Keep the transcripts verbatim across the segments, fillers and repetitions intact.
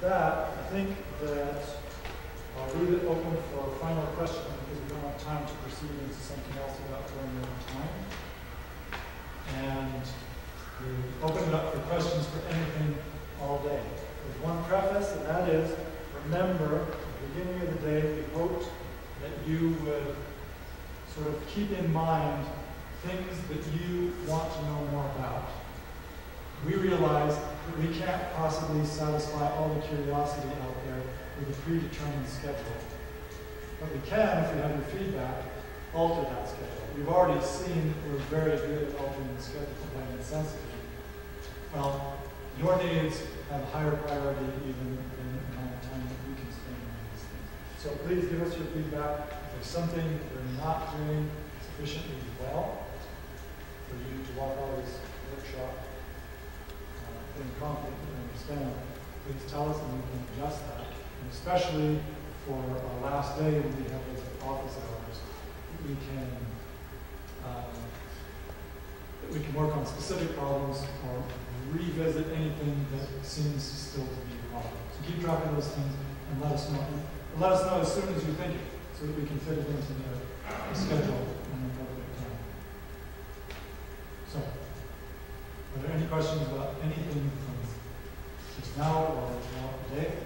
that, I think that I'll leave it open for a final question because we don't have time to proceed into something else without going over time. And we open it up for questions for anything all day. There's one preface, and that is, remember, at the beginning of the day, we hoped that you would sort of keep in mind things that you want to know more about. We realize that we can't possibly satisfy all the curiosity out there with a predetermined schedule. But we can, if we have your feedback, alter that schedule. We've already seen that we're very good at altering the schedule by insensibly. Well, your needs have a higher priority even than the amount of time that we can spend on these things. So please give us your feedback. If there's something that we're not doing sufficiently well for you to walk out of this workshop uh, in confident and understand, please tell us and we can adjust that. And especially for our last day when we have those office hours, we can um, that we can work on specific problems or revisit anything that seems still to be a problem. So keep track of those things and let us know. And let us know as soon as you think it, so that we can fit it into the schedule and the appropriate time. So, are there any questions about anything from just now or throughout the day?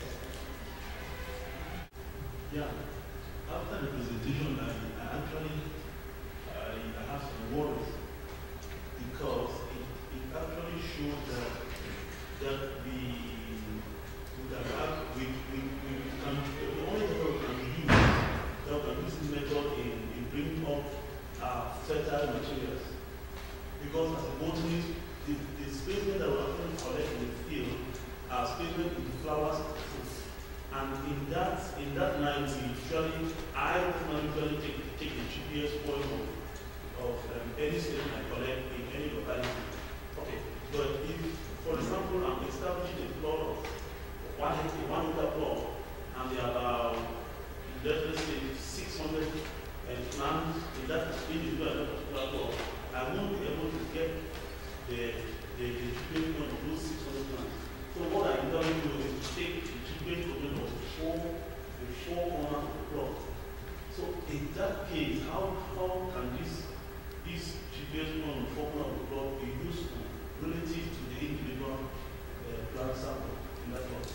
Yeah. After the presentation, I, I actually I, I have some worries because it, it actually showed that that we that we we we can the only way we can use that we can use this method in, in bringing up uh, fertile materials, because as a botanist, the, the specimen that we actually collect in the field are specimens in flowers. And in that in that night, we usually, I personally take, take the G P S point of, of um, any statement I collect in any locality. Okay, but if, for example, I'm establishing a plot of one hectare, one hectare plot, and there are about, let's say, six hundred plants in that individual plot, I won't be able to get the the, the G P S point of those six hundred plants. So what I'm going to do is take the G P S point of the four, the four corners of the plot. So in that case, how, how can this, this G P S point on the four corners of the plot be useful relative to the individual uh, plant sample in that plot?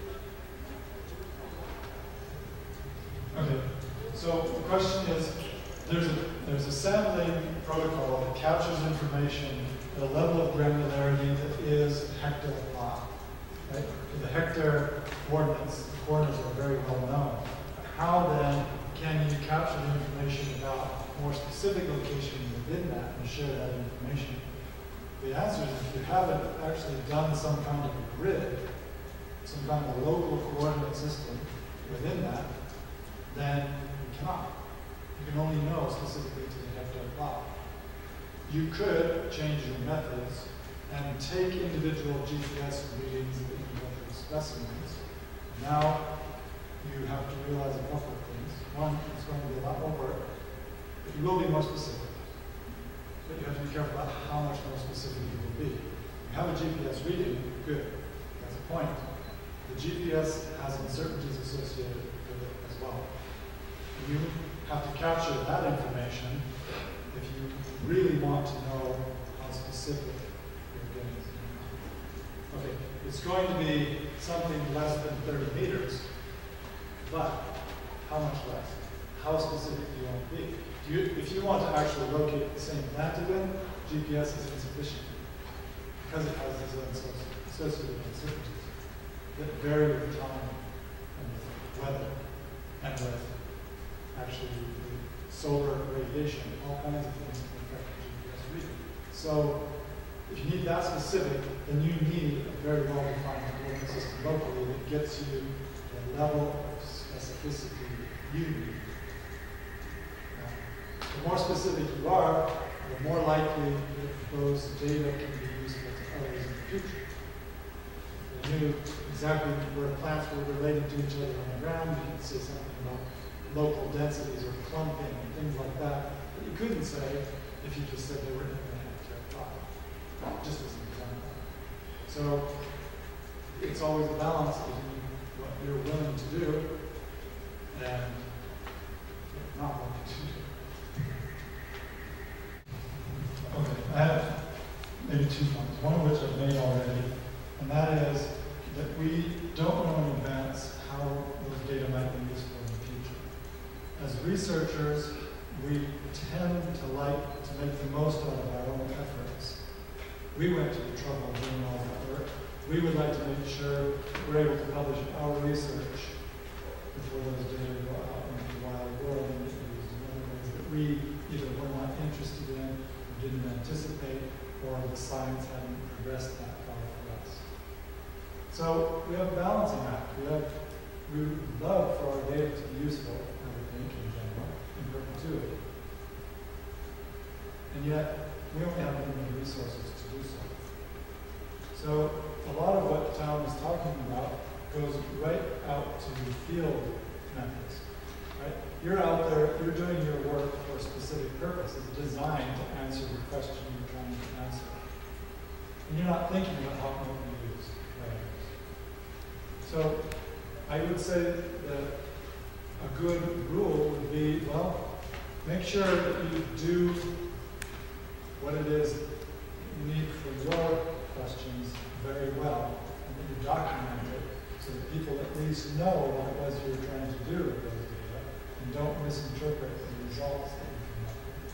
Okay, so the question is, there's a, there's a sampling protocol that captures information at a level of granularity that is hectare plot. Right? The hectare coordinates, the coordinates are very well known. How then can you capture the information about more specific location within that and share that information? The answer is, if you haven't actually done some kind of a grid, some kind of a local coordinate system within that, then you cannot. You can only know specifically to the hectare plot. You could change your methods and take individual G P S readings of individual specimens. Now you have to realize a couple of things. One, it's going to be a lot more work, but you will be more specific. But you have to be careful about how much more specific you will be. You have a G P S reading, good. That's a point. The G P S has uncertainties associated with it as well. You have to capture that information if you really want to know how specific you're getting. Okay, it's going to be something less than thirty meters, but how much less? How specific do you want to be? Do you, if you want to actually locate the same plant again, G P S is insufficient because it has these associated uncertainties that vary with time and with weather and with actually the solar radiation, all kinds of things that affect the G P S reading. So if you need that specific, then you need a very well-defined coordinate system locally that gets you the level of specificity you need. Now, the more specific you are, the more likely that those data can be useful to others in the future. If you knew exactly where plants were related to each other on the ground, you could say something about local densities or clumping and things like that, but you couldn't say if you just said they were in a hectare plot, just as an example. So it's always a balance between you're willing to do and not willing to do. Okay, I have maybe two points, one of which I've made already, and that is that we don't know in advance how those data might be useful in the future. As researchers, we tend to like to make the most out of our own efforts. We went to the trouble of doing all that work. We would like to make sure we're able to publish our research before those data go out into the wild world and get used in other ways that we either were not interested in, or didn't anticipate, or the science hadn't progressed that far for us. So we have a balancing act. We have we would love for our data to be useful, I would think, in general, in perpetuity. And yet, we only have limited resources to do so. So, a lot of what Tom is talking about goes right out to field methods. Right? You're out there, you're doing your work for a specific purpose. It's designed to answer the question you're trying to answer. And you're not thinking about how it might be used by others. So, I would say that a good rule would be, well, make sure that you do what it is you need for your questions very well, and that you document it so that people at least know what it was you were trying to do with those data, and don't misinterpret the results that you come up with.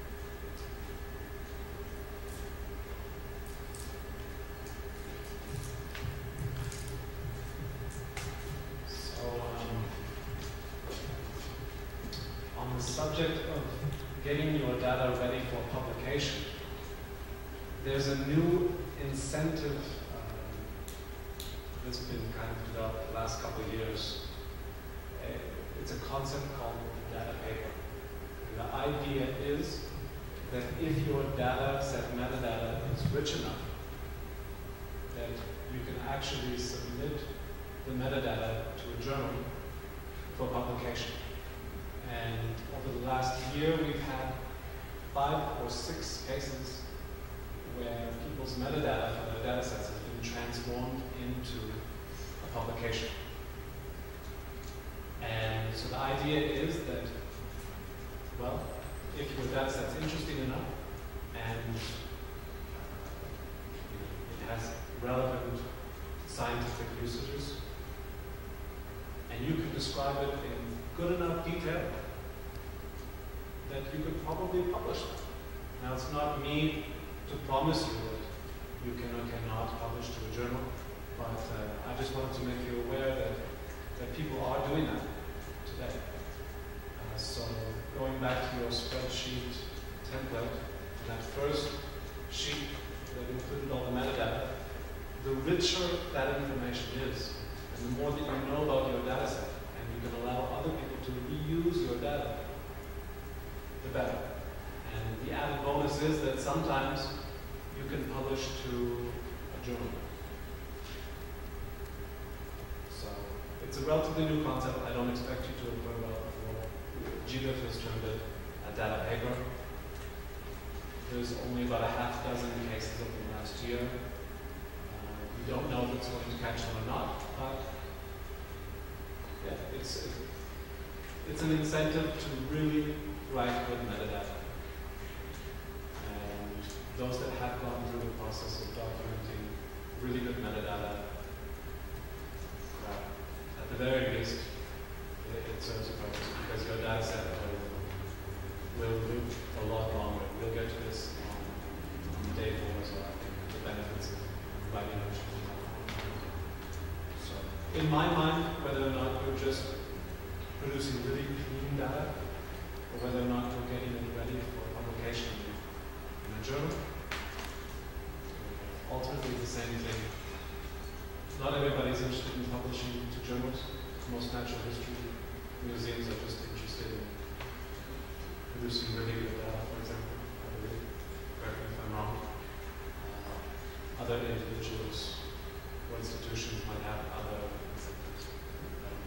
On the subject of getting your data ready for publication, there's a new incentive um, that's been kind of developed the last couple of years. Uh, it's a concept called data paper. And the idea is that if your data set metadata is rich enough, that you can actually submit the metadata to a journal for publication. And over the last year, we've had five or six cases where people's metadata for their data sets has been transformed into a publication. And so the idea is that, well, if your data set's interesting enough and you know, it has relevant scientific usages, and you can describe it in good enough detail that you could probably publish it. Now, it's not me to promise you that you can or cannot publish to a journal, but uh, I just wanted to make you aware that, that people are doing that today. Uh, so going back to your spreadsheet template, that first sheet that included all the metadata, the richer that information is, and the more that you know about your data set, and you can allow other people to reuse your data, the better. And the added bonus is that sometimes you can publish to a journal. So it's a relatively new concept. I don't expect you to have heard about it before. G B I F has termed it a data paper. There's only about a half dozen cases over the last year. Uh, we don't know if it's going to catch on or not, but yeah, it's, it's an incentive to really write good metadata. And those that have gone through the process of documenting really good metadata, uh, at the very least, it, it serves a purpose because your data set will, will live a lot longer. We'll get to this on, on day four as well, I think, the benefits of writing ocean. So, in my mind, whether or not you're just producing really clean data, or whether or not you're getting it ready for publication in a journal, ultimately it's the same thing. Not everybody's interested in publishing to journals. Most natural history museums are just interested in producing really good data, for example, I believe. Correct me if I'm wrong. Uh, other individuals or institutions might have other incentives. Um,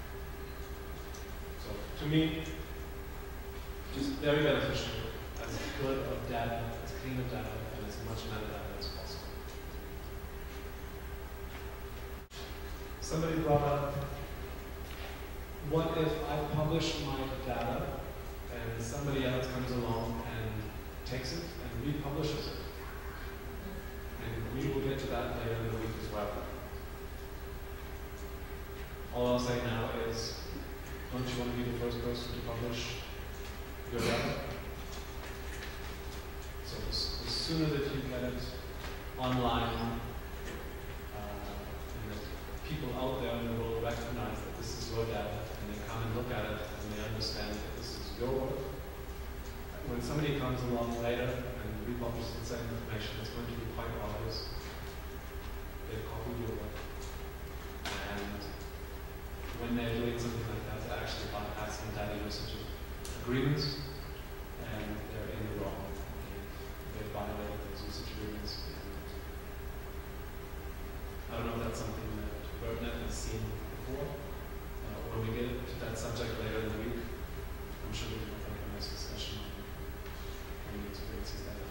so to me, just very beneficial, as good of data, as clean of data, and as much metadata as possible. somebody brought up, what if I publish my data and somebody else comes along and takes it and republishes it? And we will get to that later in the week as well. All I'll say now is, don't you want to be the first person to publish your data? So the, the sooner that you get it online, uh, and that people out there in the world recognize that this is your data, and they come and look at it, and they understand that this is your work. When somebody comes along later and republishes the same information, it's going to be quite obvious. They've copied your work. And when they're doing something like that, they're actually bypassing data usage agreements, and they're in the wrong. They've violated those usage agreements. I don't know if that's something that BirdNet has seen before. Uh, when we get to that subject later in the week, I'm sure we can have a nice discussion on the experiences there.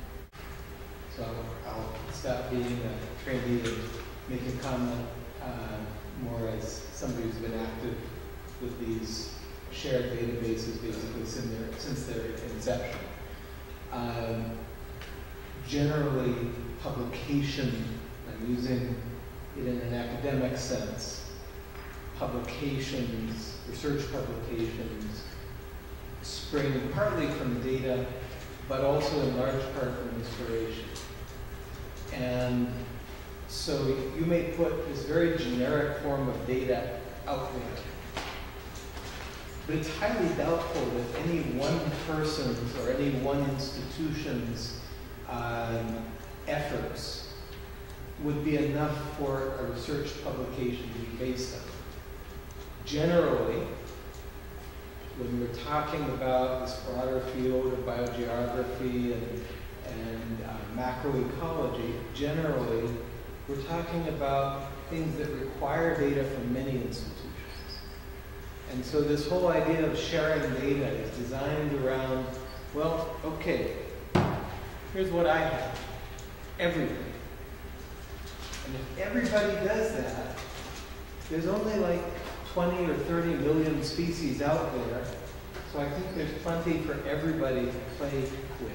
So I'll stop being a trainee and make a comment uh, more as somebody who's been active with these shared databases basically since their, since their inception. Um, generally, publication, I'm using it in an academic sense, publications, research publications, spring partly from data, but also in large part from inspiration. And so you may put this very generic form of data out there, but it's highly doubtful that any one person's or any one institution's um, efforts would be enough for a research publication to be based on. Generally, when we're talking about this broader field of biogeography and, and uh, macroecology, generally, we're talking about things that require data from many institutions. And so this whole idea of sharing data is designed around, well, okay, here's what I have, everything. And if everybody does that, there's only like twenty or thirty million species out there, so I think there's plenty for everybody to play with.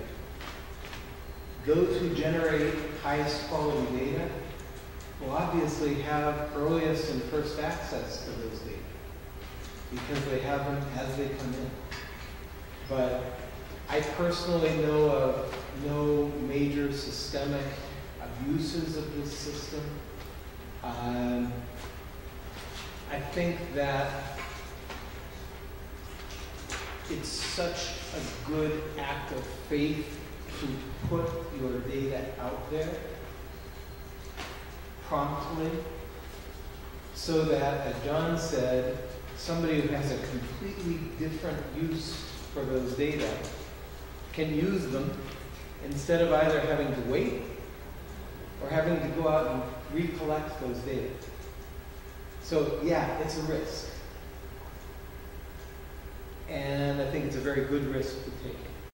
Those who generate highest quality data will obviously have earliest and first access to those data because they have them as they come in. But I personally know of no major systemic abuses of this system. Um, I think that it's such a good act of faith to put your data out there promptly so that, as John said, somebody who has a completely different use for those data can use them instead of either having to wait or having to go out and recollect those data. So yeah, it's a risk. And I think it's a very good risk to take.